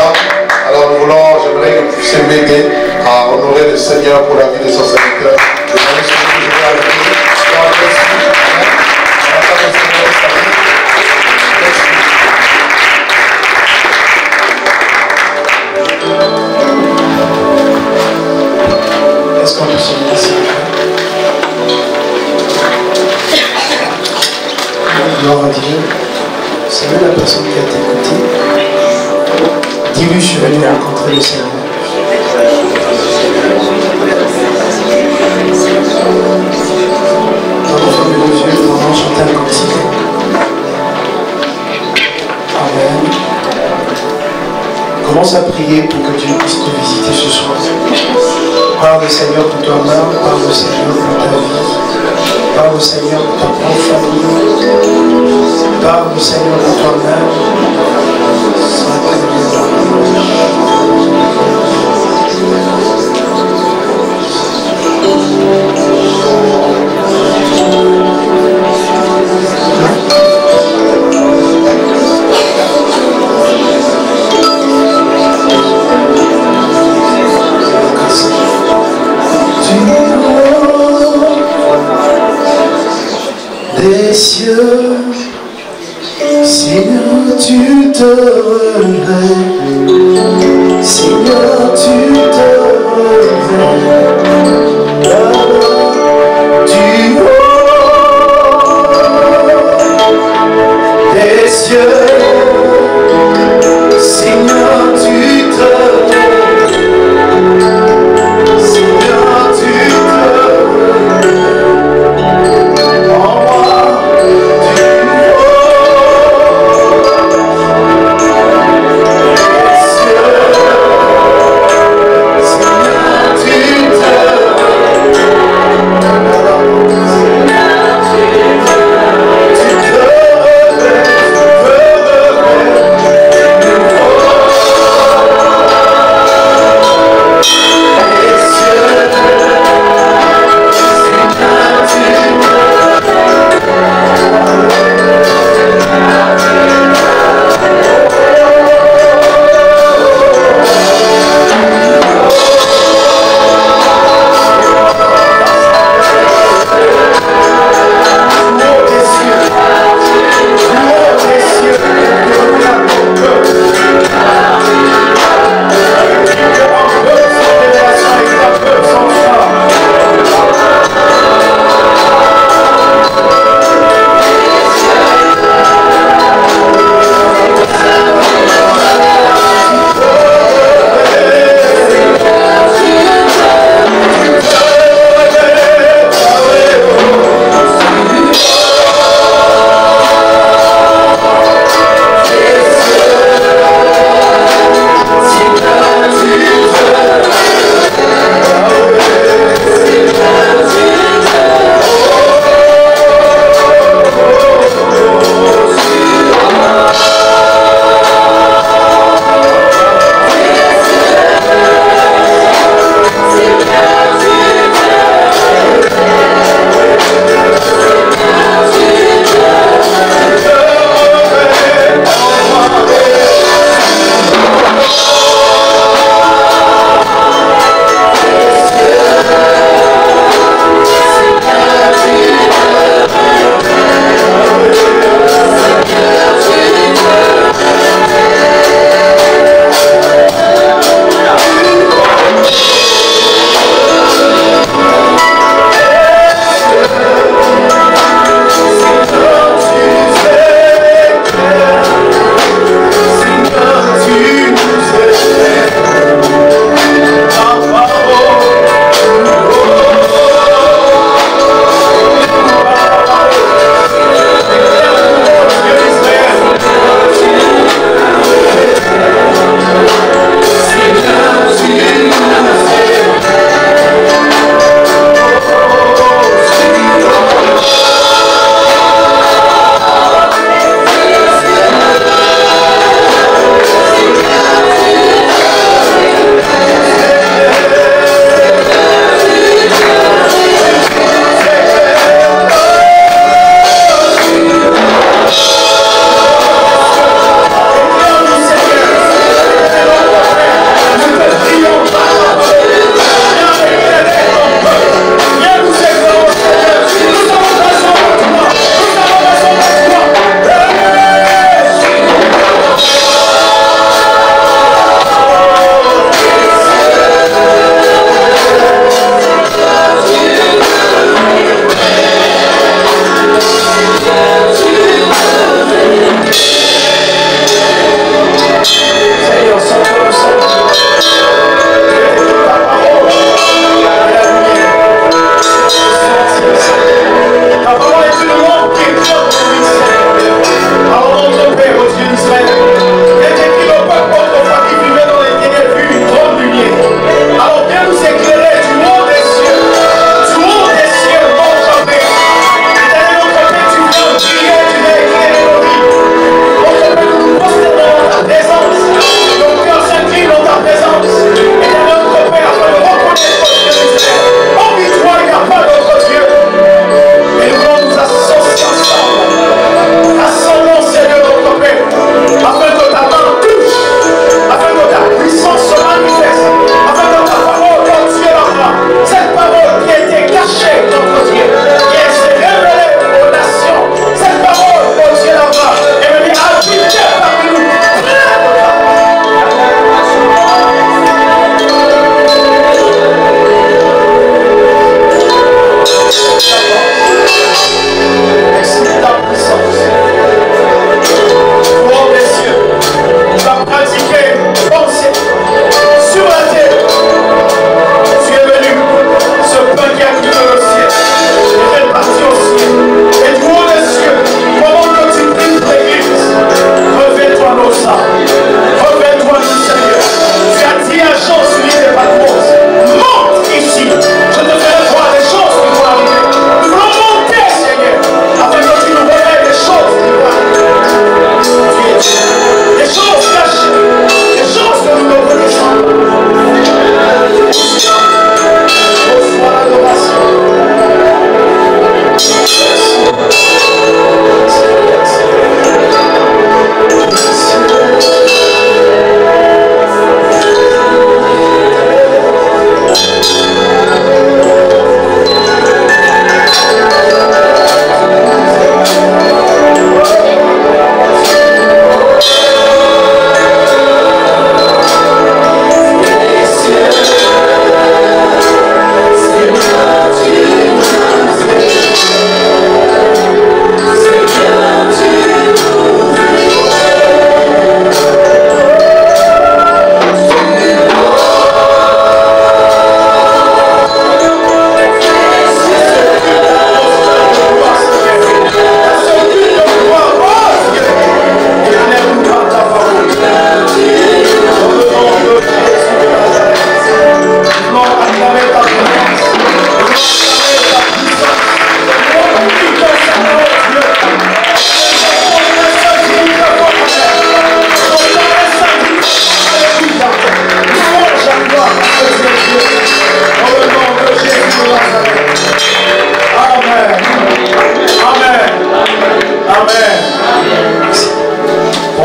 Alléluia. Alors nous voulons, j'aimerais que vous puissiez m'aider à honorer le Seigneur pour la vie de son serviteur. Je vais avec vous. Est-ce qu'on peut se mettre s'il vous plaît? Gloire à Dieu. C'est même la personne qui a t'écouté. Dis-lui, je suis venu rencontrer le Seigneur. Dans nos fermes nos yeux, nous allons chanter un cantique. Amen. Commence à prier pour que Dieu puisse te visiter ce soir. Parle au Seigneur pour toi-même, parle au Seigneur pour ta vie, parle au Seigneur pour ta propre famille, parle au Seigneur pour toi-même. Des cieux, Seigneur, tu te relèves, Seigneur, tu te relèves, du haut des cieux, Seigneur, tu te relèves, Seigneur, tu te relèves.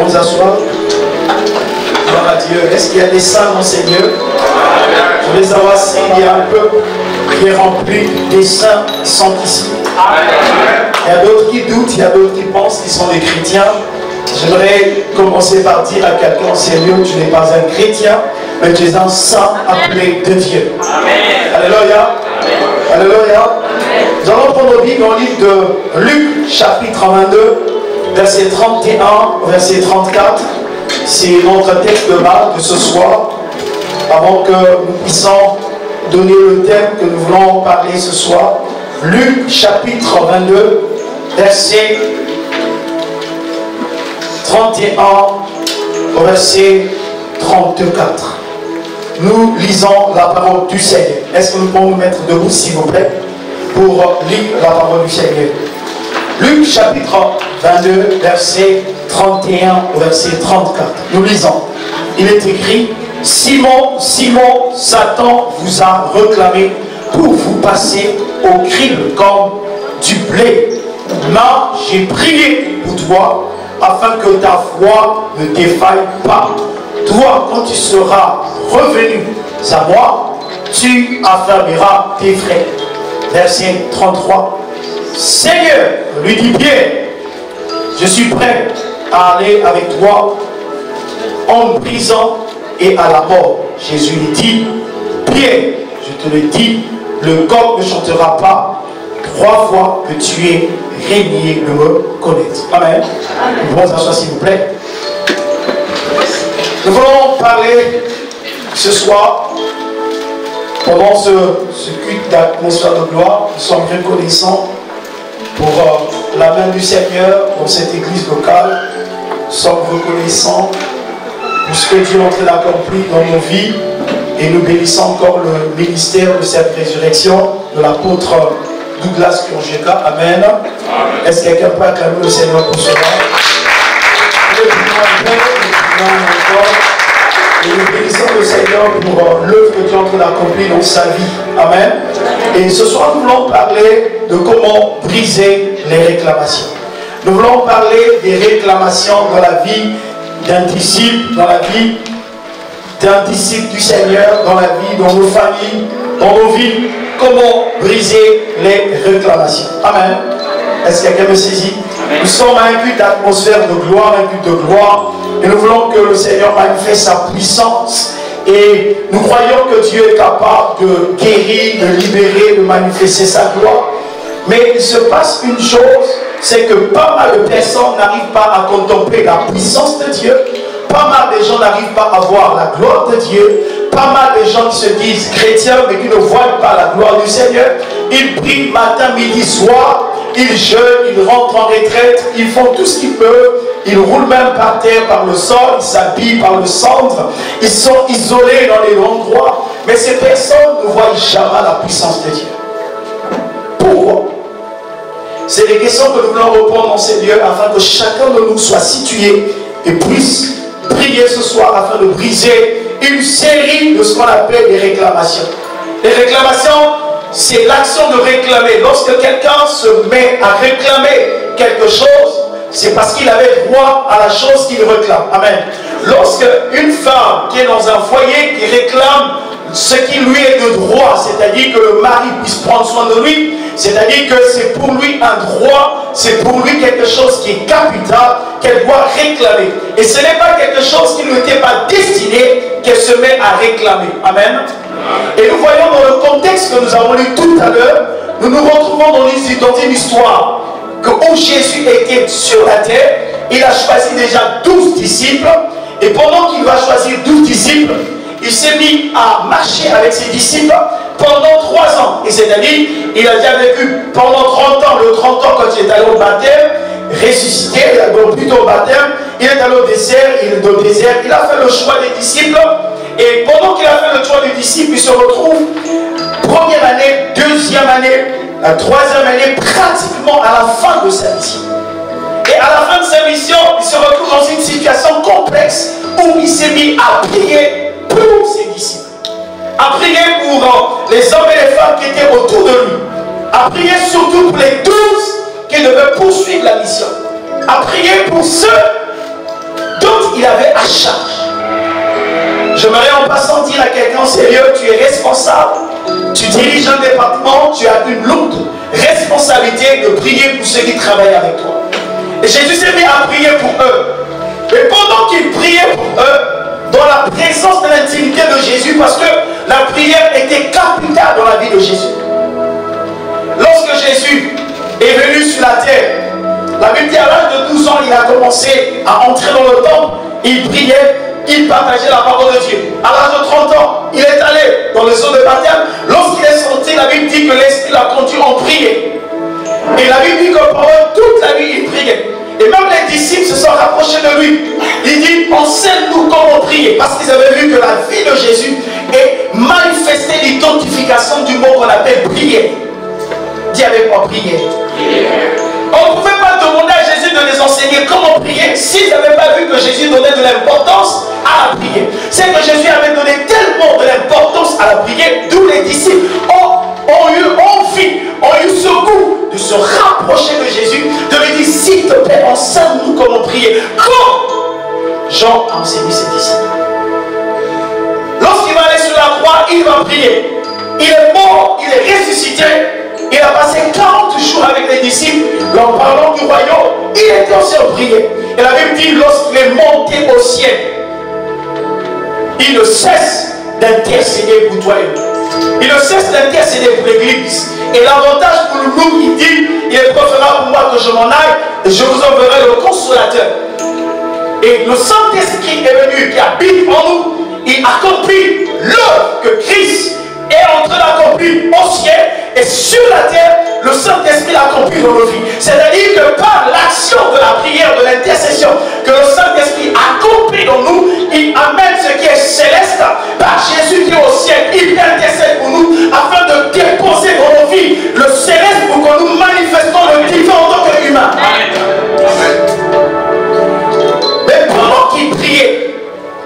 On vous asseoir. Gloire à Dieu. Est-ce qu'il y a des saints, mon Seigneur? Je veux savoir s'il y a un peuple qui est rempli des saints qui sont ici. Il y a d'autres qui doutent, il y a d'autres qui pensent qu'ils sont des chrétiens. J'aimerais commencer par dire à quelqu'un, Seigneur, tu n'es pas un chrétien, mais tu es un saint appelé de Dieu. Alléluia. Alléluia. Nous allons prendre le Bible dans le livre de Luc, chapitre 22, verset 31 au verset 34. C'est notre texte de base de ce soir. Avant que nous puissions donner le thème que nous voulons parler ce soir. Luc, chapitre 22, verset 31 au verset 34. Nous lisons la parole du Seigneur. Est-ce que nous pouvons nous mettre debout, s'il vous plaît, pour lire la parole du Seigneur? Luc chapitre 22, verset 31 au verset 34. Nous lisons. Il est écrit: Simon, Simon, Satan vous a réclamé pour vous passer au crible comme du blé. Mais j'ai prié pour toi afin que ta foi ne défaille pas. Toi, quand tu seras revenu à moi, tu affermiras tes frères. Verset 33. Seigneur, lui dit Pierre, je suis prêt à aller avec toi en prison et à la mort. Jésus lui dit, Pierre, je te le dis, le coq ne chantera pas 3 fois que tu es régné de me connaître. Amen. Nous pouvons s'asseoir, s'il vous plaît. Nous voulons parler ce soir, pendant ce culte d'atmosphère de gloire. Nous sommes reconnaissants pour la main du Seigneur dans cette église locale. Nous sommes reconnaissants pour ce que Dieu est en train d'accomplir dans nos vies. Et nous bénissons encore le ministère de cette résurrection de l'apôtre Douglas Kurjeka. Amen. Est-ce que quelqu'un peut acclamer le Seigneur pour cela? Et nous bénissons le Seigneur pour l'œuvre que Dieu est en train d'accomplir dans sa vie. Amen. Et ce soir, nous voulons parler de comment briser les réclamations. Nous voulons parler des réclamations dans la vie d'un disciple, dans la vie d'un disciple du Seigneur, dans la vie, dans nos familles, dans nos vies. Comment briser les réclamations. Amen. Est-ce que quelqu'un me saisit? Nous sommes à un culte d'atmosphère de gloire, un culte de gloire. Et nous voulons que le Seigneur manifeste sa puissance. Et nous croyons que Dieu est capable de guérir, de libérer, de manifester sa gloire. Mais il se passe une chose, c'est que pas mal de personnes n'arrivent pas à contempler la puissance de Dieu. Pas mal de gens n'arrivent pas à voir la gloire de Dieu. Pas mal de gens qui se disent chrétiens, mais qui ne voient pas la gloire du Seigneur. Ils prient matin, midi, soir. Ils jeûnent, ils rentrent en retraite. Ils font tout ce qu'ils peuvent. Ils roulent même par terre, par le sol. Ils s'habillent par le cendre. Ils sont isolés dans les endroits. Mais ces personnes ne voient jamais la puissance de Dieu. Pourquoi? C'est des questions que nous voulons répondre en ces lieux afin que chacun de nous soit situé et puisse prier ce soir afin de briser une série de ce qu'on appelle des réclamations. Les réclamations, c'est l'action de réclamer. Lorsque quelqu'un se met à réclamer quelque chose, c'est parce qu'il avait droit à la chose qu'il réclame. Amen. Lorsque une femme qui est dans un foyer qui réclame ce qui lui est de droit, c'est-à-dire que le mari puisse prendre soin de lui, c'est-à-dire que c'est pour lui un droit, c'est pour lui quelque chose qui est capital, qu'elle doit réclamer. Et ce n'est pas quelque chose qui ne lui était pas destiné, qu'elle se met à réclamer. Amen. Et nous voyons dans le contexte que nous avons lu tout à l'heure, nous nous retrouvons dans une histoire que où Jésus était sur la terre, il a choisi déjà 12 disciples, et pendant qu'il va choisir 12 disciples, il s'est mis à marcher avec ses disciples pendant 3 ans. Et c'est-à-dire, il a déjà vécu pendant 30 ans, le 30 ans quand il est allé au baptême, ressuscité, plutôt au baptême, il est allé au désert, il a fait le choix des disciples. Et pendant qu'il a fait le choix des disciples, il se retrouve première année, deuxième année, la troisième année, pratiquement à la fin de sa mission. Et à la fin de sa mission, il se retrouve dans une situation complexe où il s'est mis à prier pour ses disciples, à prier pour les hommes et les femmes qui étaient autour de lui, à prier surtout pour les 12 qui devaient poursuivre la mission, à prier pour ceux à charge. J'aimerais en passant dire à quelqu'un, sérieux, tu es responsable, tu diriges un département, tu as une lourde responsabilité de prier pour ceux qui travaillent avec toi. Et Jésus s'est mis à prier pour eux. Et pendant qu'il priait pour eux, dans la présence de l'intimité de Jésus, parce que la prière était capitale dans la vie de Jésus. Lorsque Jésus est venu sur la terre, la Bible dit à l'âge de 12 ans, il a commencé à entrer dans le temple, il priait, il partageait la parole de Dieu. À l'âge de 30 ans, il est allé dans les eaux de baptême. Lorsqu'il est sorti, la Bible dit que l'Esprit l'a conduit en prière. Et la Bible dit que pendant toute la nuit, il priait. Et même les disciples se sont rapprochés de lui. Il dit, enseigne-nous comment prier. Parce qu'ils avaient vu que la vie de Jésus est manifestée l'identification du mot qu'on appelle prier. Dis avec moi, prier. On ne pouvait pas demander à Jésus de les enseigner comment prier s'ils n'avaient pas vu que Jésus donnait de l'importance à la prière. C'est que Jésus avait donné tellement de l'importance à la prière, d'où les disciples ont eu envie, ont eu ce goût de se rapprocher de Jésus, de lui dire, s'il te plaît, enseigne-nous comment prier. Comme Jean a enseigné ses disciples. Lorsqu'il va aller sur la croix, il va prier. Il est mort, il est ressuscité. Il a passé 40 jours avec les disciples, en parlant du royaume. Il était aussi en prière. Et la Bible dit, lorsqu'il est monté au ciel, il ne cesse d'intercéder pour toi et moi. Il ne cesse d'intercéder pour l'Église. Et l'avantage pour nous, il dit, il est préférable pour moi que je m'en aille, et je vous enverrai le consolateur. Et le Saint-Esprit est venu, qui habite en nous. Il accomplit l'œuvre que Christ est en train d'accomplir au ciel, et sur la terre, le Saint-Esprit l'accomplit dans nos vies. C'est-à-dire que par l'action de la prière, de l'intercession, que le Saint-Esprit accomplit dans nous, il amène ce qui est céleste par Jésus qui est au ciel. Il intercède pour nous afin de déposer dans nos vies le céleste pour que nous manifestons le divin en tant qu'humain. Mais pendant qu'il priait,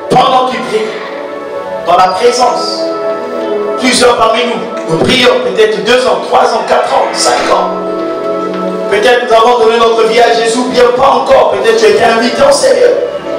dans la présence, plusieurs parmi nous prions peut-être 2 ans, 3 ans, 4 ans, 5 ans. Peut-être nous avons donné notre vie à Jésus, bien pas encore. Peut-être tu as été invité en Seigneur.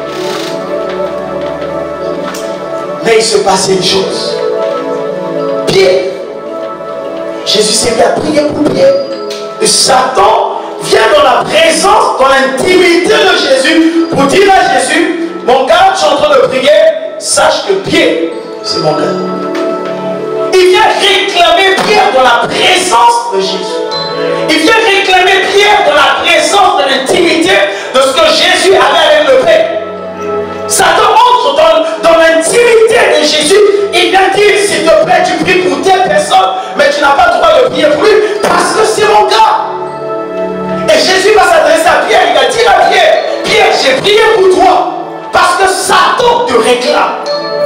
Mais il se passait une chose. Pierre, Jésus s'est mis à prier pour Pierre. Et Satan vient dans la présence, dans l'intimité de Jésus, pour dire à Jésus, mon gars, je suis en train de prier, sache que Pierre, c'est mon gars. Il vient réclamer Pierre dans la présence de Jésus. Il vient réclamer Pierre dans la présence de l'intimité de ce que Jésus avait avec le Père. Satan entre dans l'intimité de Jésus. Il vient dire, s'il te plaît, tu pries pour telle personne, mais tu n'as pas le droit de prier pour lui, parce que c'est mon gars. Et Jésus va s'adresser à Pierre, il va dire à Pierre, Pierre, j'ai prié pour toi, parce que Satan te réclame.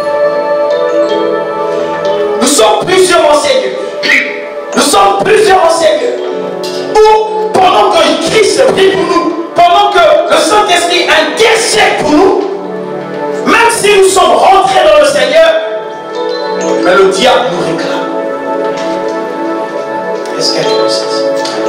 Nous sommes plusieurs enseigneurs. Nous sommes plusieurs enseigneurs. Où, pendant que Christ prie pour nous, pendant que le Saint-Esprit intercède pour nous, même si nous sommes rentrés dans le Seigneur, mais le diable nous réclame. Est-ce qu'elle est aussi?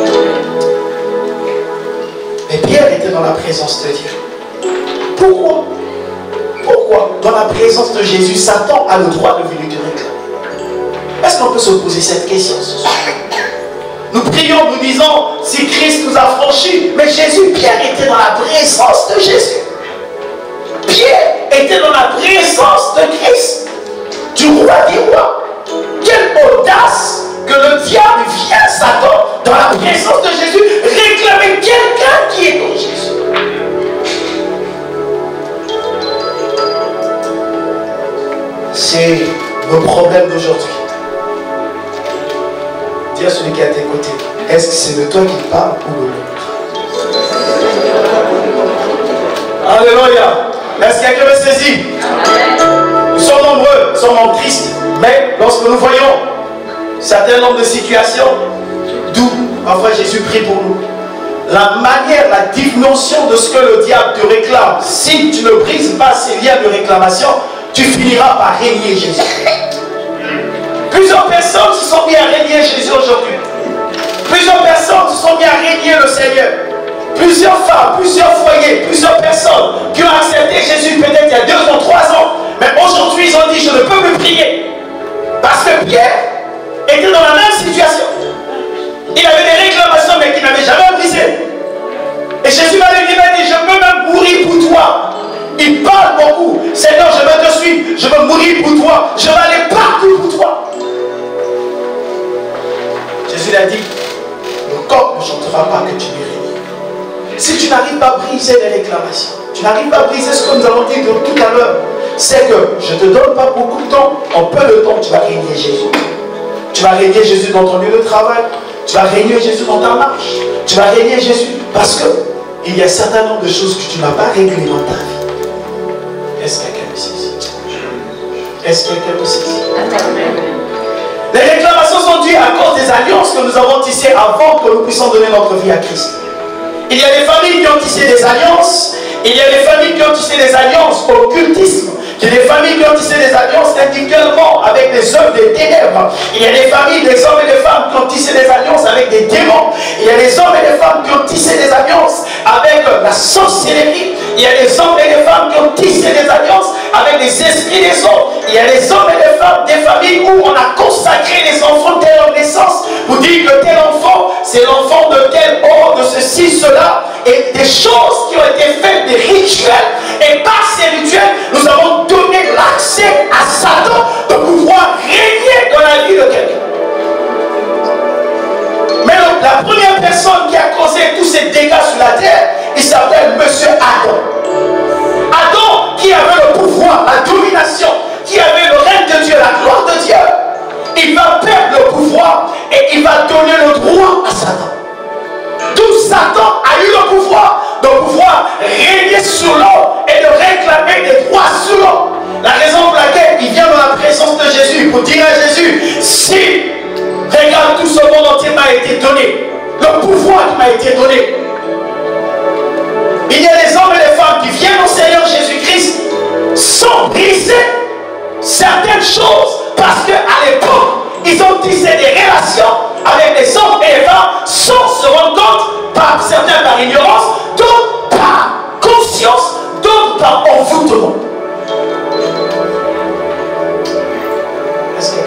Mais Pierre était dans la présence de Dieu. Pourquoi? Pourquoi, dans la présence de Jésus, Satan a le droit de venir te réclamer? Est-ce qu'on peut se poser cette question ce soir? Nous prions, nous disons, si Christ nous a franchis, mais Jésus, Pierre était dans la présence de Jésus. Pierre était dans la présence de Christ, du roi des rois. Quelle audace que le diable vient, Satan, dans la présence de Jésus, réclamer quelqu'un qui est dans Jésus. C'est le problème d'aujourd'hui. Dis à celui qui est à tes côtés, est-ce que c'est de toi qui parle ou de l'autre? Alléluia. Est-ce que quelqu'un me saisit? Nous sommes nombreux, nous sommes tristes, mais lorsque nous voyons certains nombres de situations, d'où parfois Jésus prie pour nous, la manière, la dimension de ce que le diable te réclame, si tu ne brises pas ces liens de réclamation, tu finiras par régner Jésus. Plusieurs personnes se sont mis à régner Jésus aujourd'hui. Plusieurs personnes se sont mis à régner le Seigneur. Plusieurs femmes, plusieurs foyers, plusieurs personnes qui ont accepté Jésus peut-être il y y a 2 ans, 3 ans. Mais aujourd'hui, ils ont dit, je ne peux plus prier. Parce que Pierre était dans la même situation. Il avait des réclamations, mais qu'il n'avait jamais brisé. Et Jésus m'avait dit, je peux même mourir pour toi. Il parle beaucoup. Seigneur, je veux te suivre. Je veux mourir pour toi. Je vais aller partout pour toi. Jésus l'a dit, le coq ne chantera pas que tu mérites. Si tu n'arrives pas à briser les réclamations, tu n'arrives pas à briser ce que nous avons dit tout à l'heure, c'est que je ne te donne pas beaucoup de temps. En peu de temps, tu vas régner Jésus. Tu vas régner Jésus dans ton lieu de travail. Tu vas régner Jésus dans ta marche. Tu vas régner Jésus parce que il y a un certain nombre de choses que tu n'as pas réglées dans ta vie. Est-ce que quelqu'un me sait? Est-ce que quelqu'un me sait? Les réclamations sont dues à cause des alliances que nous avons tissées avant que nous puissions donner notre vie à Christ. Il y a des familles qui ont tissé des alliances. Il y a des familles qui ont tissé des alliances au occultisme. Il y a des familles qui ont tissé des alliances individuellement avec des œuvres des ténèbres. Il y a des familles, des hommes et des femmes qui ont tissé des alliances avec des démons. Il y a des hommes et des femmes qui ont tissé des alliances avec la sorcellerie. Il y a des hommes et des femmes qui ont tissé des alliances avec les esprits des autres. Il y a des hommes et des femmes, des familles où on a consacré les enfants dès leur naissance pour dire que tel enfant, c'est l'enfant de tel or, de ceci, cela. Et des choses qui ont été faites, des rituels. Et par ces rituels, nous avons donné l'accès à Satan de pouvoir régner dans la vie de quelqu'un. Mais la première personne qui a causé tous ces dégâts sur la terre, il s'appelle Monsieur Adam. Adam qui avait le pouvoir, la domination, qui avait le règne de Dieu, la gloire de Dieu. Il va perdre le pouvoir et il va donner le droit à Satan. D'où Satan a eu le pouvoir de pouvoir régner sur l'eau et de réclamer des droits sur l'eau. La raison pour laquelle il vient dans la présence de Jésus pour dire à Jésus, si, regarde, tout ce monde entier m'a été donné, le pouvoir qui m'a été donné. Il y a des hommes et des femmes qui viennent au Seigneur Jésus-Christ sans briser certaines choses parce qu'à l'époque, ils ont tissé des relations avec des hommes et des femmes sans se rendre compte, par certains par ignorance, d'autres par conscience, d'autres par envoûtement. Est-ce que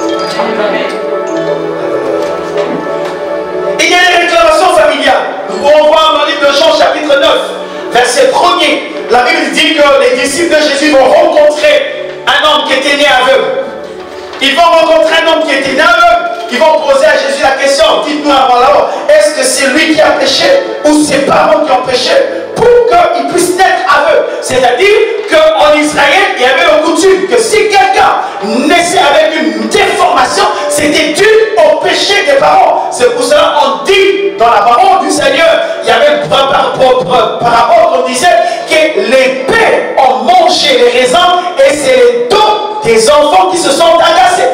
il y a des réclamations familiales. Nous pouvons voir dans le livre de Jean chapitre 9, verset 1er. La Bible dit que les disciples de Jésus vont rencontrer un homme qui était né aveugle. Ils vont rencontrer un homme qui était né aveugle. Ils vont poser à Jésus la question, dites-nous avant là-haut, est-ce que c'est lui qui a péché ou ses parents qui ont péché pour qu'il puisse naître aveugle? C'est-à-dire qu'en Israël, il y avait une coutume que si quelqu'un naissait avec une déformation, c'était dû au péché des parents. C'est pour cela qu'on dit dans la parole du Seigneur, il y avait par rapport qu'on disait que les pères ont mangé les raisins et c'est les dons des enfants qui se sont agacés.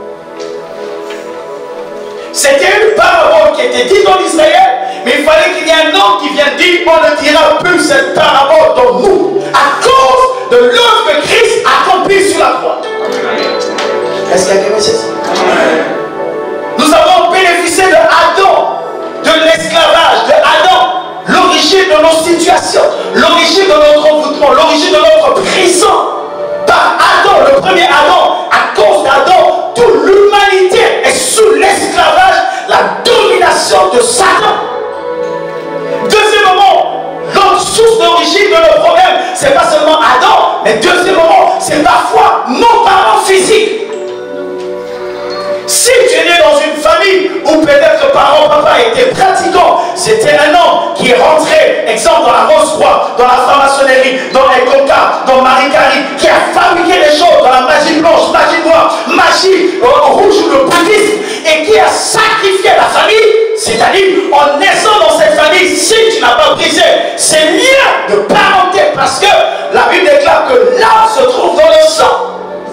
C'était une parabole qui était dite en Israël, mais il fallait qu'il y ait un homme qui vienne dire, on ne dira plus cette parabole dans nous, à cause de l'œuvre que Christ a accomplie sur la croix. Est-ce qu'il y a quelqu'un qui nous avons bénéficié de Adam, de l'esclavage, de Adam, l'origine de nos situations, l'origine de notre envoûtement, l'origine de notre prison. Par Adam, le premier Adam, à cause d'Adam, toute l'humanité est sous l'esclavage, la domination de Satan. Deuxièmement, l'autre source d'origine de nos problèmes, c'est pas seulement Adam, mais deuxièmement, c'est parfois nos parents physiques. Si tu es né dans une famille où peut-être que parents, papa était pratiquant, c'était un homme qui est rentré, exemple dans la Rose-Croix, dans la franc-maçonnerie, dans les Coca, dans Marie Carrie, qui a fabriqué des choses dans la magie blanche, magie noire, magie rouge ou le bouddhisme, et qui a sacrifié la famille, c'est-à-dire en naissant dans cette famille, si tu n'as pas brisé ces liens de parenté, parce que la Bible déclare que l'âme se trouve dans le sang.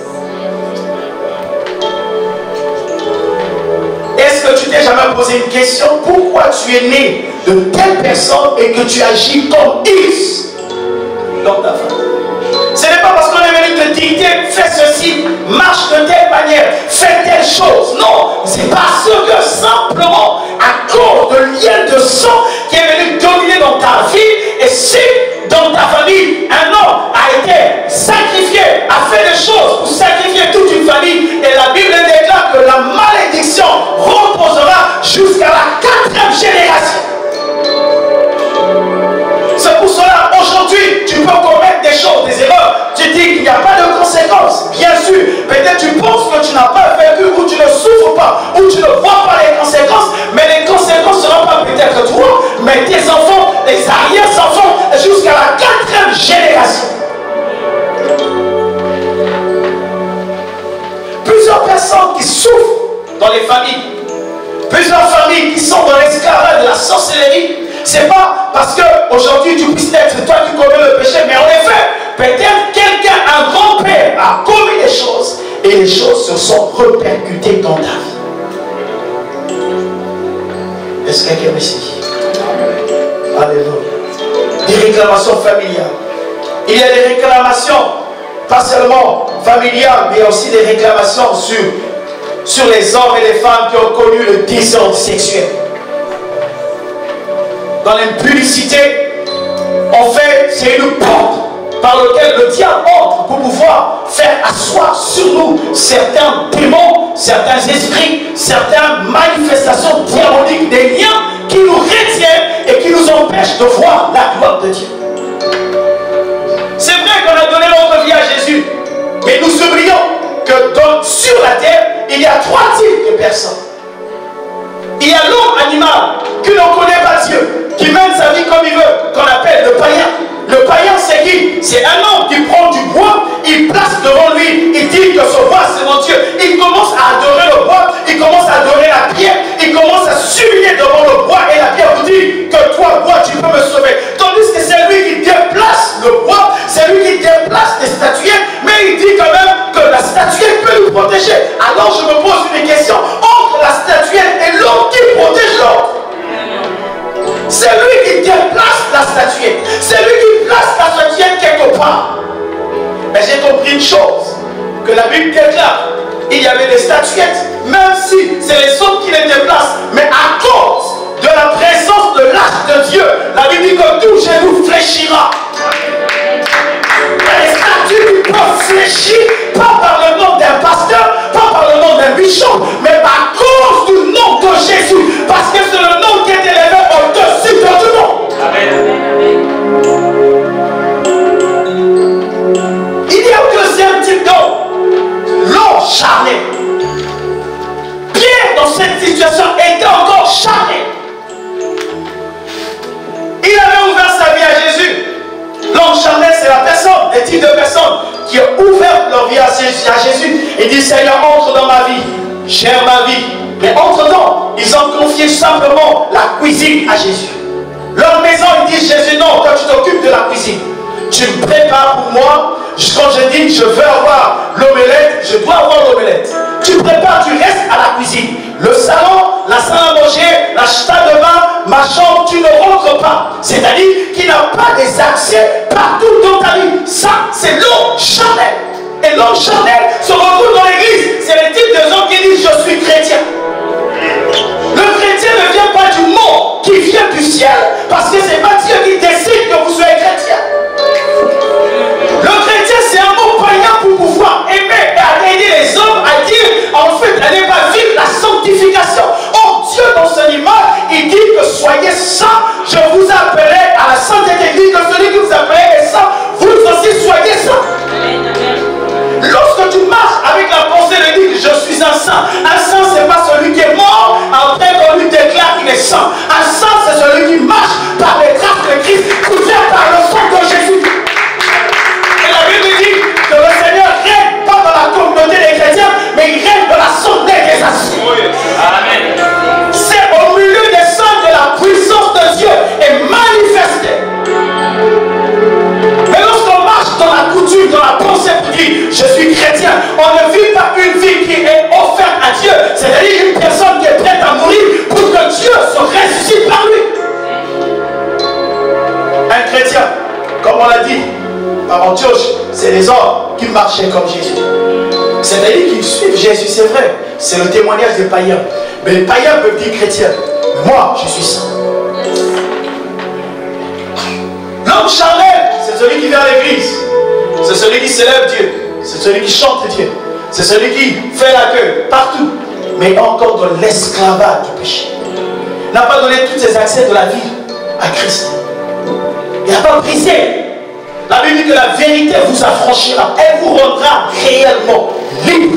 Est-ce que tu t'es jamais posé une question? Pourquoi tu es né de telle personne et que tu agis comme X dans ta famille? Ce n'est pas parce qu'on est venu te dicter, fais ceci, marche de telle manière, fais telle chose. Non, c'est parce que simplement à cause de lien de sang qui est venu dominer dans ta vie. Et si dans ta famille, un homme a été les familles. Plusieurs familles qui sont dans l'esclavage de la sorcellerie. C'est pas parce qu'aujourd'hui tu puisses être, c'est toi qui commets le péché, mais en effet, peut-être quelqu'un, un grand-père, a commis des choses et les choses se sont répercutées dans ta vie. Est-ce que quelqu'un ici? Alléluia. Des réclamations familiales. Il y a des réclamations, pas seulement familiales, mais aussi des réclamations sur les hommes et les femmes qui ont connu le désordre sexuel. Dans l'impudicité, en fait, c'est une porte par laquelle le diable entre pour pouvoir faire asseoir sur nous certains démons, certains esprits, certaines manifestations diaboliques, des liens qui nous retiennent et qui nous empêchent de voir la gloire de Dieu. C'est vrai qu'on a donné notre vie à Jésus, mais nous oublions que sur la terre, il y a 3 types de personnes. Il y a l'homme animal qui ne connaît pas Dieu, qui mène sa vie comme il veut, qu'on appelle le païen. Le païen, c'est qui? C'est un homme qui prend du bois, il place devant lui, il dit que ce bois c'est mon Dieu. Il commence à adorer le bois, il commence à adorer la pierre, il commence à s'humilier devant le bois et la pierre vous dit que toi, bois, tu peux me sauver. Tandis que c'est lui qui déplace le bois, c'est lui qui déplace les statuettes, mais il dit quand même que la statuette peut nous protéger. Alors je me pose une question, entre la statuette et l'homme qui protège l'homme? C'est lui qui déplace la statuette. C'est lui qui place la statuette quelque part. Mais j'ai compris une chose, que la Bible déclare, il y avait des statuettes, même si c'est les hommes qui les déplacent, mais à cause de la présence de l'arche de Dieu, la Bible dit que tout genou fléchira. Les statues qui peuvent fléchir, pas par le nom d'un pasteur, pas par le nom d'un bishop, mais par cause du nom de Jésus, parce que c'est le nom qui est élevé au-dessus de tout le monde. Il y a un deuxième type d'homme, l'homme charnel. Pierre, dans cette situation, était encore charnel. Il avait ouvert sa vie à Jésus. L'homme charnel, c'est la personne, le type de personne qui a ouvert leur vie à Jésus et dit Seigneur, entre dans ma vie, gère ma vie. Mais entre-temps, ils ont confié simplement la cuisine à Jésus. Leur maison, ils disent Jésus, non, toi tu t'occupes de la cuisine. Tu me prépares pour moi. Quand je dis je veux avoir l'omelette, je dois avoir l'omelette. Tu prépares, tu restes à la cuisine. Le salon, la salle à manger, la salle de bain, ma chambre, tu ne rentres pas. C'est-à-dire qu'il n'a pas des accès partout dans ta vie. Ça, c'est l'homme charnel. Et l'homme charnel se retrouve dans l'église. C'est le type de gens qui disent je suis chrétien. Le chrétien ne vient pas du monde qui vient du ciel, parce que c'est pas Dieu qui décide que vous soyez chrétien. Le chrétien, c'est un mot païen pour pouvoir aimer et aider les hommes à dire, en fait, elle n'est pas vivre la sanctification. Or, Dieu, dans son image, il dit que soyez saints, je vous appellerai à la sainteté. Il dit que celui que vous appelez est saint, vous aussi soyez saints. Lorsque tu marches avec la pensée de dire je suis un saint c'est pas celui qui est mort après qu'on lui déclare qu'il est saint. Un saint c'est celui qui marche par les traces de Christ, couvert par le sang de Jésus. Et la Bible dit que le Seigneur règne pas dans la communauté des chrétiens, mais il règne dans la santé des assis. Amen. C'est au milieu des saints que la puissance de Dieu est manifestée. Mais lorsqu'on marche dans la coutume, dans la pensée pour dire je suis chrétien, on ne vit pas une vie qui est offerte à Dieu. C'est-à-dire une personne qui est prête à mourir pour que Dieu se ressuscite par lui. Un chrétien, comme on l'a dit par Antioche, c'est les hommes qui marchaient comme Jésus. C'est-à-dire qu'ils suivent Jésus, c'est vrai. C'est le témoignage des païens. Mais les païens peuvent dire chrétien. Moi, je suis saint. L'homme charnel, c'est celui qui vient à l'église. C'est celui qui célèbre Dieu. C'est celui qui chante Dieu. C'est celui qui fait l'accueil partout. Mais encore dans l'esclavage du péché. Il n'a pas donné tous ses accès de la vie à Christ. Il n'a pas brisé. La Bible dit que la vérité vous affranchira. Elle vous rendra réellement libre.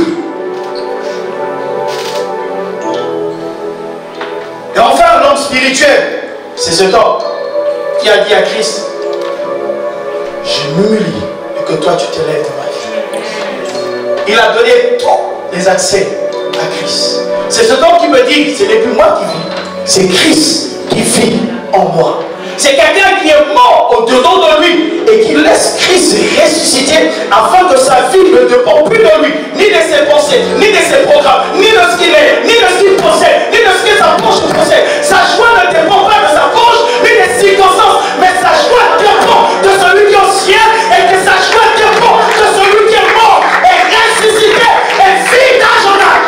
Et enfin, l'homme spirituel, c'est cet homme qui a dit à Christ, je m'humilie et que toi tu te lèves de ma vie. Il a donné tous les accès à Christ. C'est cet homme qui me dit, ce n'est plus moi qui vis, c'est Christ qui vit en moi. C'est quelqu'un qui est mort au-dedans de lui et qui laisse Christ ressusciter afin que sa vie ne dépend plus de lui, ni de ses pensées, ni de ses programmes, ni de ce qu'il est, ni de ce qu'il possède, ni de ce que sa bouche possède. Sa joie ne dépend pas de sa bouche, ni des circonstances, mais sa joie dépend de celui qui est au ciel et que sa joie dépend de celui qui est mort et ressuscité et vit dans son âme.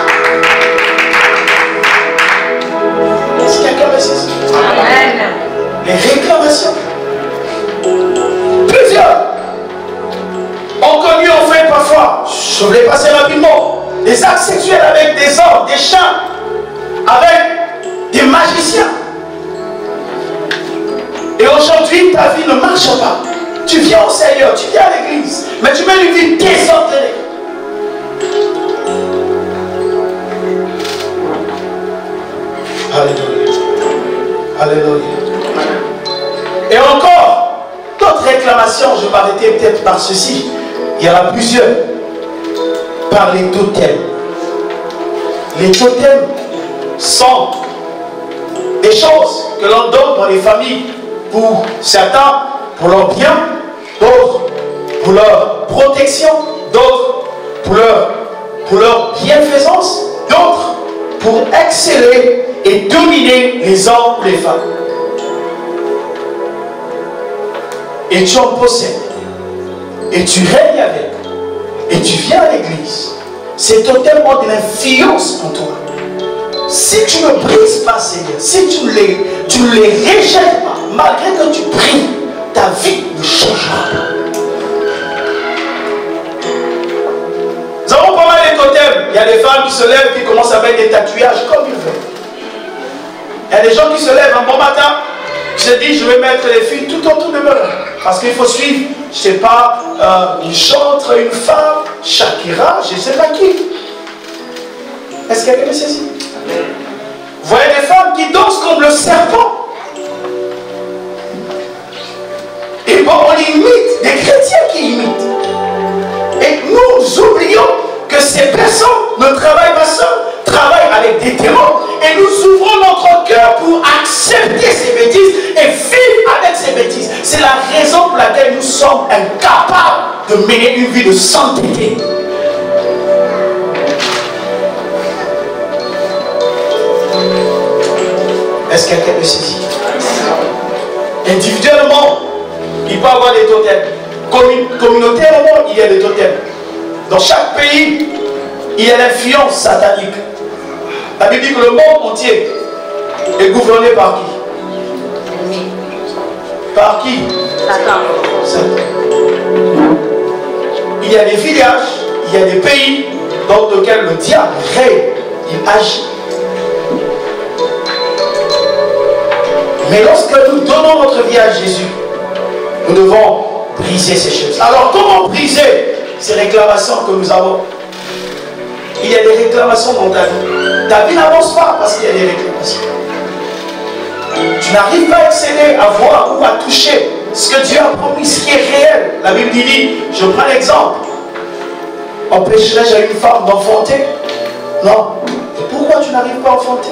Est-ce qu'il y a quelqu'un ici? Amen. Les réclamations. Plusieurs ont connu en fait parfois, je vais passer rapidement, des actes sexuels avec des hommes, des chiens, avec des magiciens. Et aujourd'hui, ta vie ne marche pas. Tu viens au Seigneur, tu viens à l'église, mais tu mènes une vie désordonnée. Alléluia. Alléluia. Et encore, d'autres réclamations, je vais m'arrêter peut-être par ceci. Il y en a plusieurs. Par les totems. Les totems sont des choses que l'on donne dans les familles. Pour certains, pour leur bien, d'autres pour leur protection, d'autres pour leur bienfaisance, d'autres pour exceller et dominer les hommes ou les femmes. Et tu en possèdes. Et tu règnes avec. Et tu viens à l'église. C'est totalement de l'influence en toi. Si tu ne brises pas, Seigneur, si tu ne les rejettes pas, malgré que tu pries, ta vie ne changera pas. Nous avons pas mal de totems. Il y a des femmes qui se lèvent, qui commencent à mettre des tatouages comme ils veulent. Il y a des gens qui se lèvent un bon matin, qui se disent, je vais mettre les filles tout autour de moi. Parce qu'il faut suivre, je ne sais pas, une chantre, une femme, Shakira, je ne sais pas qui. Est-ce qu'il y a quelqu'un ici? Vous voyez des femmes qui dansent comme le serpent. Et bon, on imite des chrétiens qui imitent. Et nous oublions que ces personnes ne travaillent pas seules, travaillent avec des démons. Et nous ouvrons notre cœur pour accepter ces bêtises et vivre avec ces bêtises. C'est la raison pour laquelle nous sommes incapables de mener une vie de sainteté. Est-ce que quelqu'un me saisit? Individuellement, il peut y avoir des totems. Communautairement, il y a des totems. Dans chaque pays, il y a l'influence satanique. La Bible dit que le monde entier est gouverné par qui? Par qui? Satan. Il y a des villages, il y a des pays dans lesquels le diable règne, il agit. Mais lorsque nous donnons notre vie à Jésus, nous devons briser ces choses. Alors comment briser ces réclamations que nous avons? Il y a des réclamations dans ta vie. Ta vie n'avance pas parce qu'il y a des réclamations. Tu n'arrives pas à excéder, à voir ou à toucher ce que Dieu a promis, ce qui est réel. La Bible dit, je prends l'exemple. Empêcherais-je à une femme d'enfanter? Non. Et pourquoi tu n'arrives pas à enfanter?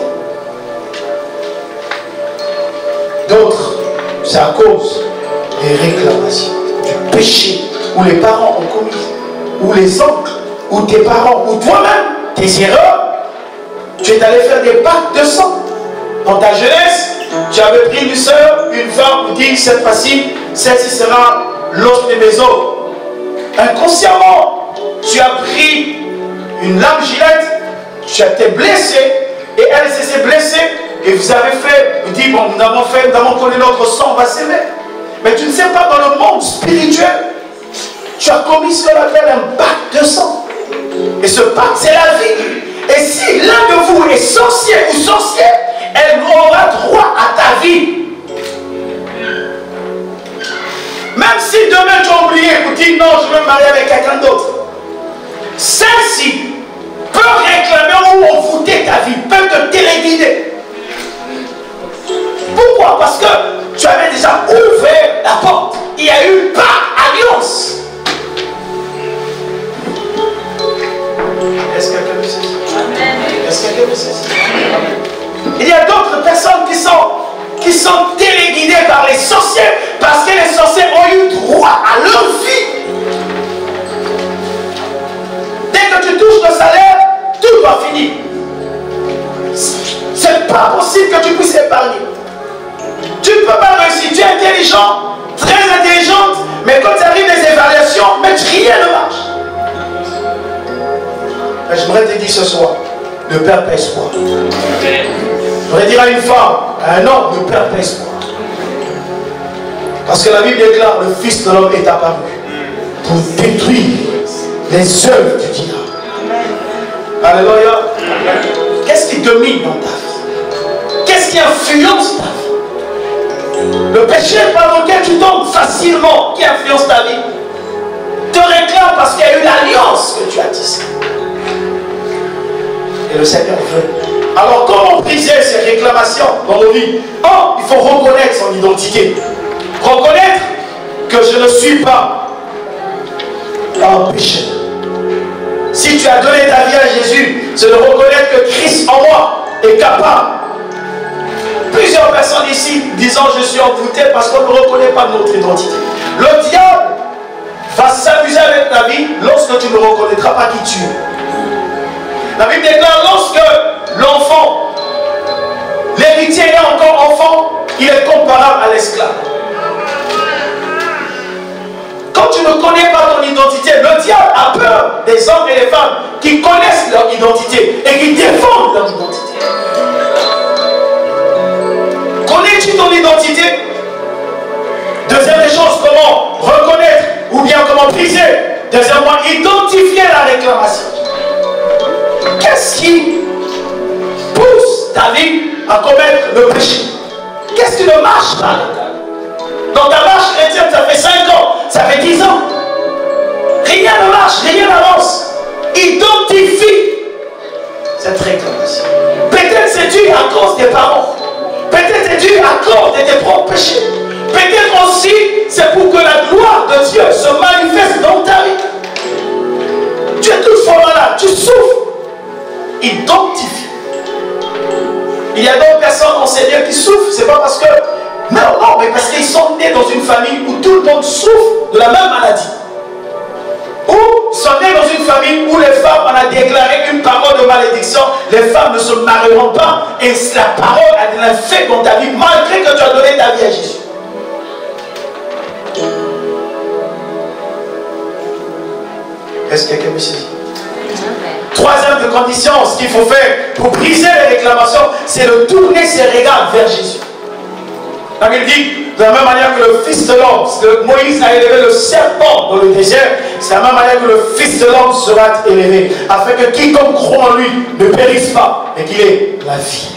D'autres, c'est à cause des réclamations, du péché, où les parents ont commis, ou les oncles, ou tes parents, ou toi-même, tes erreurs. Tu es allé faire des pactes de sang. Dans ta jeunesse, tu avais pris une soeur, une femme, pour dire cette fois-ci, celle-ci sera l'autre de mes os. Inconsciemment, tu as pris une lame gilette, tu as été blessé, et elle s'est blessée. Et vous avez fait, vous dites, bon, nous avons collé notre sang, on va s'aimer. Mais tu ne sais pas, dans le monde spirituel, tu as commis ce qu'on appelle un pacte de sang. Et ce pacte, c'est la vie. Et si l'un de vous est sorcier ou sorcière, elle aura droit à ta vie. Même si demain tu as oublié, vous dites, non, je veux me marier avec quelqu'un d'autre. Celle-ci peut réclamer ou envoûter ta vie, peut te téléguider. Pourquoi? Parce que tu avais déjà ouvert la porte. Il y a eu par alliance. Est-ce que quelqu'un peut se dire? Amen. Mais j'aimerais te dire ce soir, ne perds pas espoir. J'aimerais dire à une femme, à un homme, ne perds pas espoir. Parce que la Bible déclare, le Fils de l'homme est apparu pour détruire les œuvres du diable. Alléluia. Qu'est-ce qui domine dans ta vie? Qu'est-ce qui influence ta vie? Le péché par lequel tu tombes facilement, qui influence ta vie, te réclame parce qu'il y a eu l'alliance que tu as tissée. Et le Seigneur veut. Alors comment briser ces réclamations dans nos vies? Il faut reconnaître son identité. Reconnaître que je ne suis pas un pécheur. Si tu as donné ta vie à Jésus, c'est de reconnaître que Christ en moi est capable. Plusieurs personnes ici disant je suis envoûté parce qu'on ne reconnaît pas notre identité. Le diable va s'amuser avec ta vie lorsque tu ne reconnaîtras pas qui tu es. La Bible déclare lorsque l'enfant, l'héritier est encore enfant, il est comparable à l'esclave. Quand tu ne connais pas ton identité, le diable a peur des hommes et des femmes qui connaissent leur identité et qui défendent leur identité. Connais-tu ton identité? Deuxième des choses, comment reconnaître ou bien comment briser? Deuxièmement, identifier la réclamation. Qu'est-ce qui pousse ta vie à commettre le péché? Qu'est-ce qui ne marche pas dans ta marche chrétienne? Ça fait 5 ans, ça fait 10 ans. Rien ne marche, rien n'avance. Identifie cette réclamation. Peut-être c'est dû à cause des parents. Peut-être c'est dû à cause de tes propres péchés. Peut-être aussi c'est pour que la gloire de Dieu se manifeste dans ta vie. Tu es toutefois malade, tu souffres. Identifie. Il y a d'autres personnes enseignantes qui souffrent, c'est pas parce que... Non, mais parce qu'ils sont nés dans une famille où tout le monde souffre de la même maladie. Ou ils sont nés dans une famille où les femmes, on a déclaré une parole de malédiction, les femmes ne se marieront pas, et la parole a de l'effet dans ta vie, malgré que tu as donné ta vie à Jésus. Est-ce que quelqu'un me sait? Troisième de condition, ce qu'il faut faire pour briser les réclamations, c'est de tourner ses regards vers Jésus. La Bible dit, de la même manière que le Fils de l'homme, Moïse a élevé le serpent dans le désert, c'est de la même manière que le Fils de l'homme sera élevé, afin que quiconque croit en lui ne périsse pas, mais qu'il ait la vie.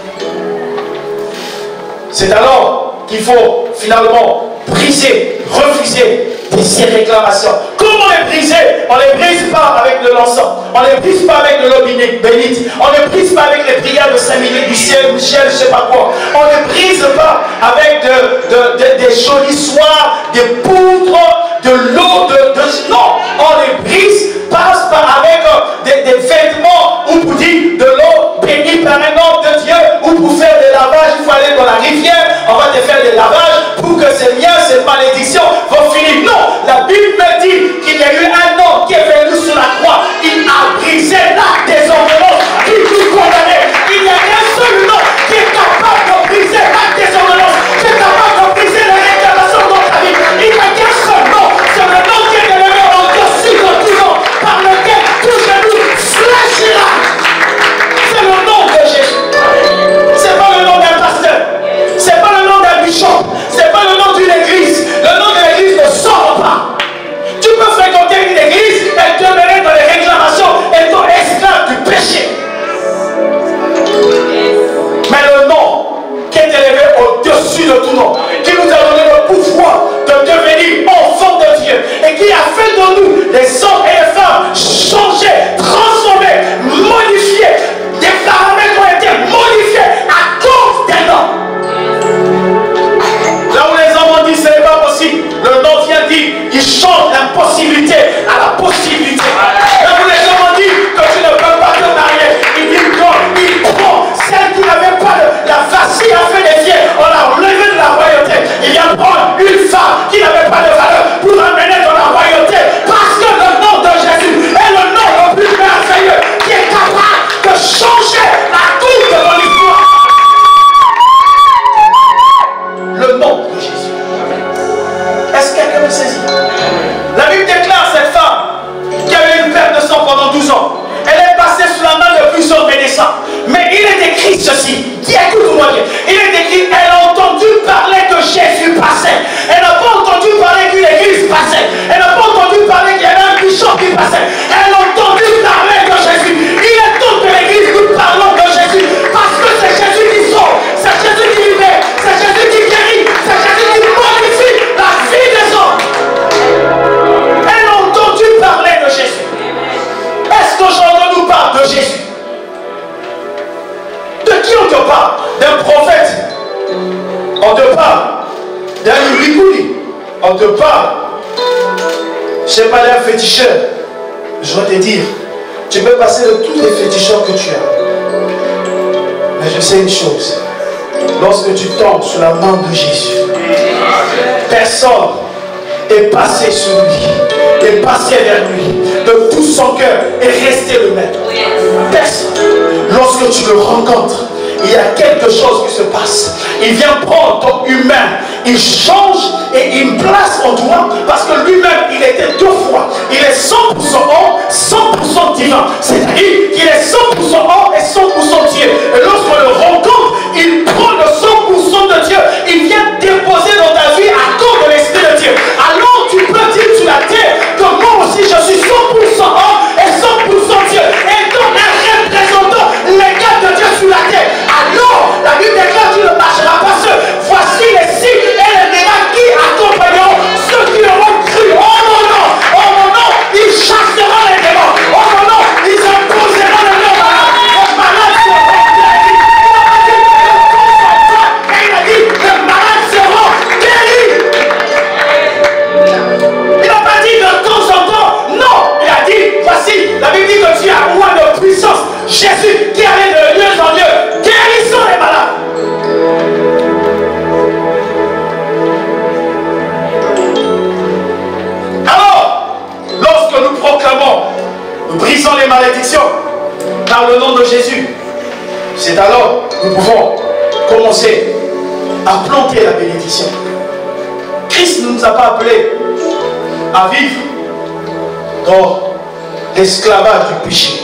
C'est alors qu'il faut finalement briser, refuser ces réclamations. Comment les briser? On ne les brise pas avec de l'encens, on ne les brise pas avec de l'eau bénite, on ne les brise pas avec les prières de Saint-Michel, Michel, je ne sais pas quoi. On ne les brise pas avec des jolis soirs, des poudres, de l'eau, non, on les brise, passe avec des vêtements ou pour dire de l'eau bénie par un homme de Dieu, ou pour faire des lavages, il faut aller dans la rivière, on va te faire des lavages pour que ces liens, ces malédictions vont finir. Non, la Bible me dit qu'il y a eu un homme qui est venu sur la croix, il a brisé l'acte des ordonnances qui nous condamnait. Il y a un seul nom qui est capable de briser l'acte des ordonnances, qui est capable de briser les réclamations dans ta vie. Il n'y a qu'un seul nom, c'est le nom qui est élevé au-dessus de tout nom, par lequel tout genou fléchira. C'est le nom de Jésus. C'est pas le nom d'un pasteur, c'est pas le nom d'un bishop, c'est pas le nom d'une église. Le nom de l'église ne sort pas. Tu peux fréquenter une église et demeurer dans les réclamations et ton esclave du péché. Mais le nom qui est élevé au-dessus de tout nom, qui nous a donné le pouvoir de devenir enfants de Dieu et qui a fait de nous des hommes et des femmes changés, transformés, modifiés. Des paramètres ont été modifiés à cause des noms. Là où les hommes ont dit ce n'est pas possible, le nom vient dire, il change l'impossibilité à la possibilité. Là où les hommes ont dit que tu ne peux pas te marier, il dit non, il prend celle qui n'avait pas la facile à faire des fiers, on l'a relevé de la royauté. Il vient prendre une femme qui n'avait pas de valeur pour l'amener dans la royauté, parce que le nom de Jésus est le nom le plus merveilleux qui est capable de changer la courbe de mon histoire. Le nom de Jésus. Est-ce que quelqu'un me saisit? La Bible déclare cette Jésus. De qui on te parle? D'un prophète. On te parle d'un Urikuli. On te parle, je sais pas, d'un féticheur. Je vais te dire, tu peux passer de tous les féticheurs que tu as. Mais je sais une chose. Lorsque tu tombes sous la main de Jésus, personne est passé sur lui, est passé vers lui, de tout son cœur est resté le même. Personne. Lorsque tu le rencontres, il y a quelque chose qui se passe. Il vient prendre ton humain, il change et il place en toi parce que lui-même, il était deux fois. Il est 100% homme, 100% divin. C'est-à-dire qu'il est 100% homme et 100% Dieu. Et lorsqu'on le rencontre, il prend le 100% de Dieu. Il vient déposer dans ta vie à cause de l'Esprit de Dieu. Alors tu peux dire sur la terre que moi aussi je suis 100% homme et 100% Dieu. Et donc un représentant légal de Dieu sur la terre. Alors la Bible déclare tu ne marcheras pas seul. Voici les signes et les miracles qui accompagneront ceux qui auront cru. Oh mon nom, ils chasseront les démons. Oh mon nom, ils imposeront les malades. Les malades seront guéris. Et il a dit les malades seront guéris. Il n'a pas dit de temps en temps. Non, il a dit voici, la Bible dit que Dieu a roi de puissance. Jésus qui allait de lieu en lieu, guérissons les malades. Alors, lorsque nous proclamons, nous brisons les malédictions par le nom de Jésus, c'est alors que nous pouvons commencer à planter la bénédiction. Christ ne nous a pas appelés à vivre dans l'esclavage du péché.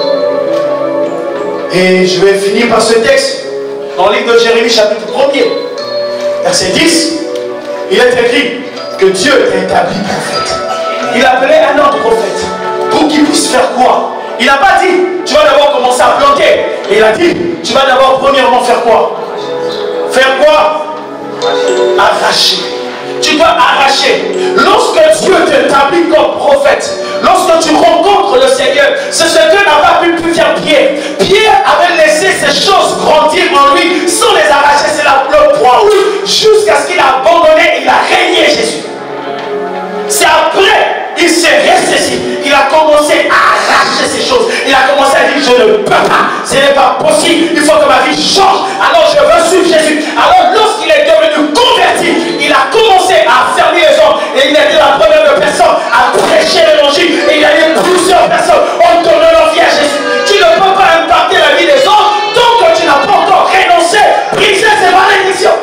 Et je vais finir par ce texte dans le livre de Jérémie chapitre 1er verset 10. Il est écrit que Dieu a établi prophète. Il a appelé un autre prophète pour qu'il puisse faire quoi? Il n'a pas dit tu vas d'abord commencer à planter. Il a dit tu vas d'abord premièrement faire quoi? Faire quoi? Arracher. Tu dois arracher. Lorsque Dieu t'établit comme prophète, lorsque tu rencontres le Seigneur, c'est ce que n'a pas pu faire Pierre. Pierre avait laissé ces choses grandir en lui sans les arracher. C'est le point où, jusqu'à ce qu'il a abandonné, il a régné Jésus. C'est après, il s'est ressaisi. Il a commencé à arracher ces choses. Il a commencé à dire je ne peux pas, ce n'est pas possible, il faut que ma vie change. Alors je veux suivre Jésus. Alors lorsqu'il est devenu converti, il a commencé à fermer les hommes. Et il a été la première personne à prêcher l'évangile. Et il y a eu plusieurs personnes ont donné leur vie à Jésus. Tu ne peux pas impacter la vie des hommes tant que tu n'as pas encore renoncé, brisé ces malédictions.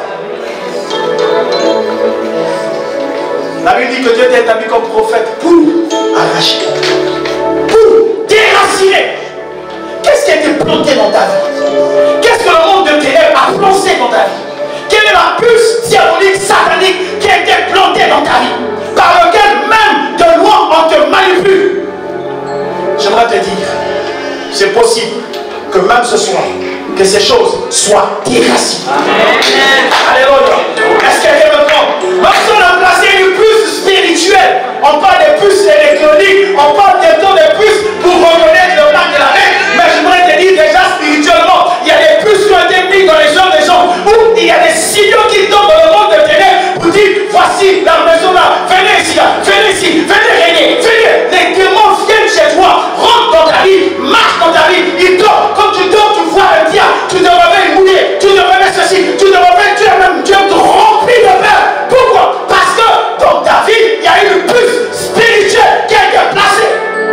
La Bible dit que Dieu t'a établi comme prophète pour arracher, pour déraciner. Qu'est-ce qui a été planté dans ta vie? Qu'est-ce que le monde de ténèbres a planté dans ta vie? Quelle est la puce diabolique, satanique qui a été plantée dans ta vie? Par lequel même de loin on te manipule. J'aimerais te dire, c'est possible que même ce soir, que ces choses soient déracinées. Alléluia. Est-ce que quelqu'un me prend? Lorsqu'on a placé une puce spirituelle, on parle des puces électroniques, on parle des temps des puces pour reconnaître le plan de la main. Mais je voudrais te dire déjà spirituellement, il y a des puces qui ont été mises dans les yeux des gens, où il y a des signaux qui tombent dans le monde de ténèbres pour dire voici la maison là, venez ici, venez régner, venez. Les démons viennent chez toi, rentrent dans ta vie, marchent dans ta vie, ils dorment. Quand tu dors, tu vois un diable, tu te réveilles mouillé, tu te réveilles ceci, tu te réveilles, tu es même Dieu rempli de peur. Pourquoi? Parce que dans ta vie, il y a une puce spirituelle qui a été placée.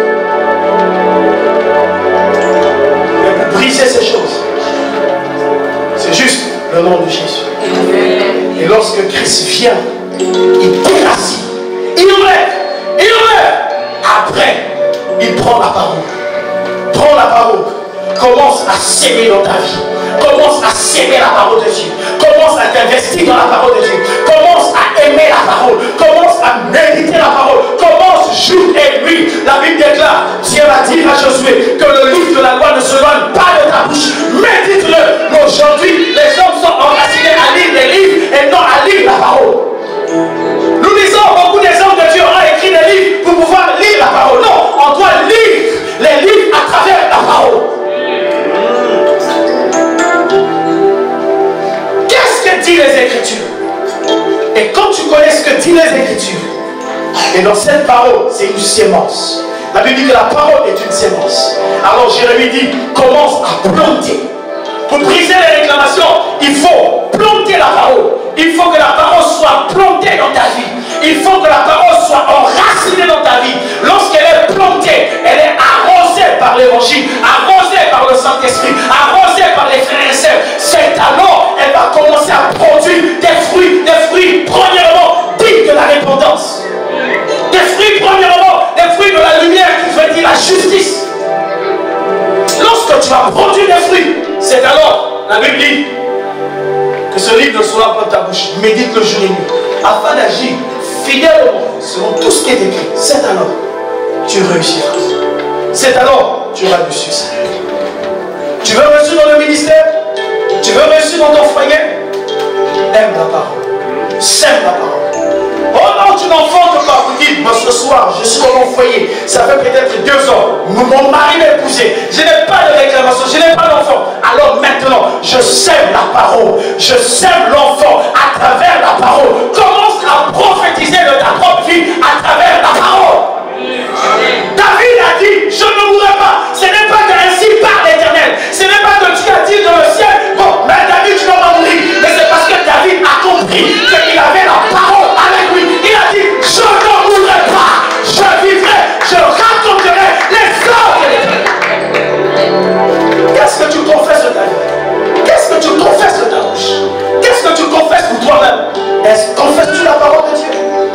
Et pour briser ces choses, c'est juste le nom de Jésus. Et lorsque Christ vient, il déracine, il enlève. Après, il prend la parole. Prends la parole. Commence à s'aimer dans ta vie. Commence à s'aimer la parole de Dieu. Commence à t'investir dans la parole de Dieu. Commence à aimer la parole. Commence à méditer la parole. Commence jour et nuit. La Bible déclare, Dieu va dire à Josué que le livre de la loi ne se loigne pas de ta bouche. Médite-le. Mais aujourd'hui, les hommes sont enracinés à lire des livres et non à lire la parole. Nous lisons beaucoup des hommes de Dieu ont écrit des livres pour pouvoir lire la parole. Non, on doit lire les livres à travers la parole. Et dans cette parole, c'est une sémence. La Bible dit que la parole est une sémence. Alors Jérémie dit, commence à planter. Pour briser les réclamations, il faut planter la parole. Il faut que la parole soit plantée dans ta vie. Il faut que la parole soit enracinée dans ta vie. Lorsqu'elle est plantée, elle est arrosée par l'évangile, arrosée par le Saint-Esprit, arrosée par les frères et sœurs. C'est alors elle va commencer à produire des fruits premièrement dignes de la repentance. Des fruits premièrement, des fruits de la lumière qui veut dire la justice. Lorsque tu vas produire des fruits, c'est alors, la Bible dit, que ce livre ne soit pas dans ta bouche, médite le jour et nuit, afin d'agir fidèlement selon tout ce qui est écrit. C'est alors tu réussiras. C'est alors tu auras du succès. Tu veux réussir dans le ministère? Tu veux réussir dans ton foyer? Aime la parole. Sème la parole. Oh non, tu n'enfantes pas. Vous dites, moi ce soir, je suis dans mon foyer. Ça fait peut-être 2 ans. Mon mari m'a épousé. Je n'ai pas de réclamation. Je n'ai pas d'enfant. Alors maintenant, je sème la parole. Je sème l'enfant à travers la parole. Commence à prophétiser de ta propre vie à travers la parole. David a dit, je ne mourrai pas. Ce n'est pas qu'ainsi par l'Éternel. Ce n'est pas que Dieu a dit dans le ciel, bon, mais David, tu ne vas pas mourir. Mais c'est parce que David a compris qu'il avait la parole avec lui. Il a dit, je ne mourrai pas. Je vivrai, je raconterai les œuvres de l'Éternel. Qu'est-ce que tu confesses de ta vie? Qu'est-ce que tu confesses de ta bouche? Qu'est-ce que tu confesses pour toi-même? Confesses-tu la parole de Dieu?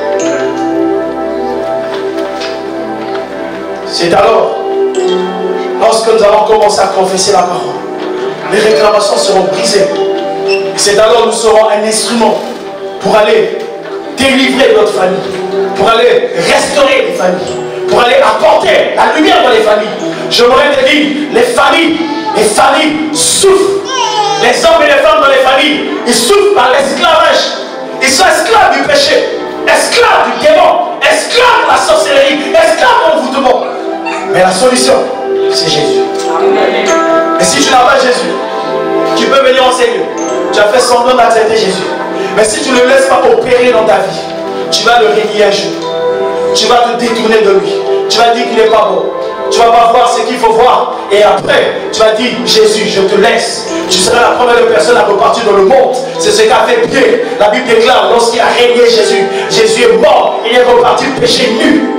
C'est alors, lorsque nous allons commencer à confesser la parole, les réclamations seront brisées. C'est alors que nous serons un instrument pour aller délivrer notre famille, pour aller restaurer les familles, pour aller apporter la lumière dans les familles. Je voudrais te dire, les familles souffrent. Les hommes et les femmes dans les familles, ils souffrent par l'esclavage. Ils sont esclaves du péché, esclaves du démon, esclaves de la sorcellerie, esclaves de l'envoûtement. Mais la solution, c'est Jésus. Et si tu n'as pas Jésus, tu peux venir enseigner. Tu as fait semblant d'accepter Jésus. Mais si tu ne le laisses pas opérer dans ta vie, tu vas le renier un jour. Tu vas te détourner de lui. Tu vas dire qu'il n'est pas bon. Tu vas pas voir ce qu'il faut voir. Et après, tu vas dire, Jésus, je te laisse. Tu seras la première personne à repartir dans le monde. C'est ce qu'a fait Pierre. La Bible déclare, lorsqu'il a régné Jésus, Jésus est mort. Il est reparti péché nu.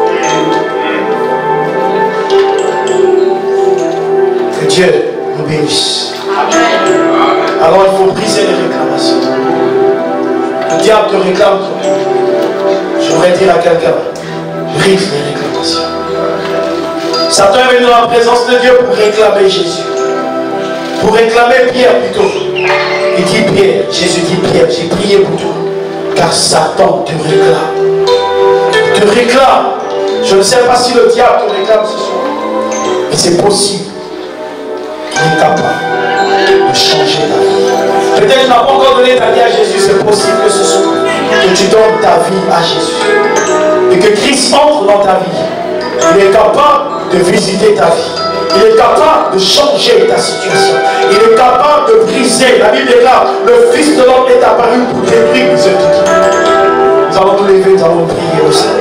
Que Dieu nous bénisse. Alors il faut briser les réclamations. Le diable te réclame toi. Je voudrais dire à quelqu'un, brise les réclamations. Satan est venu dans la présence de Dieu pour réclamer Jésus. Pour réclamer Pierre plutôt. Il dit Pierre, Jésus dit Pierre, j'ai prié pour toi. Car Satan te réclame. Il te réclame. Je ne sais pas si le diable te réclame ce soir. Mais c'est possible. Il est capable de changer ta vie. Peut-être que tu n'as pas encore donné ta vie à Jésus. C'est possible que ce soit que tu donnes ta vie à Jésus. Et que Christ entre dans ta vie. Il est capable de visiter ta vie. Il est capable de changer ta situation. Il est capable de briser. La Bible déclare, le Fils de l'homme est apparu pour détruire les œuvres. Nous allons nous lever, nous allons prier au Seigneur.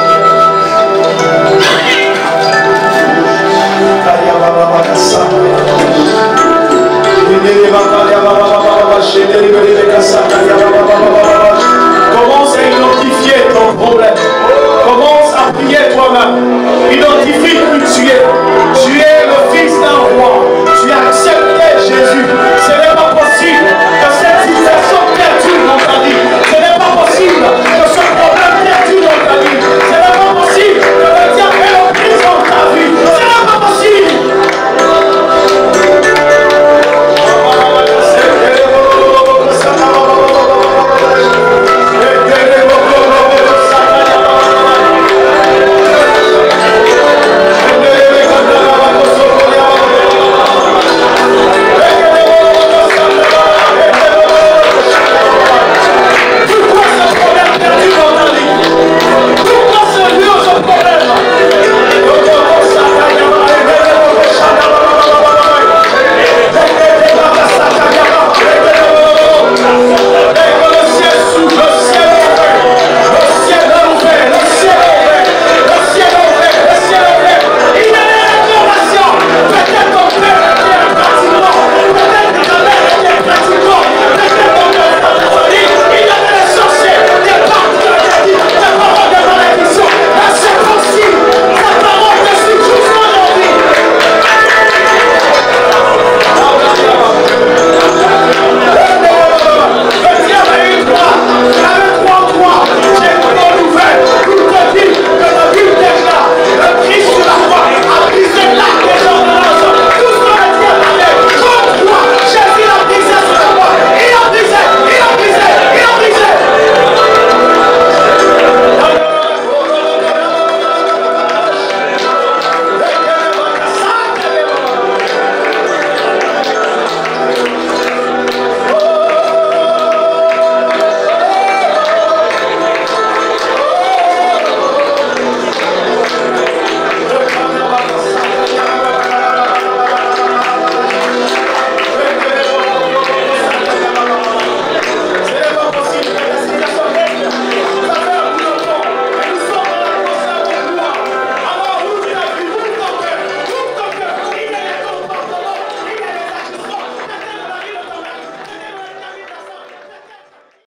Commence à identifier ton problème. Commence à prier toi-même. Identifie qui tu es. Tu es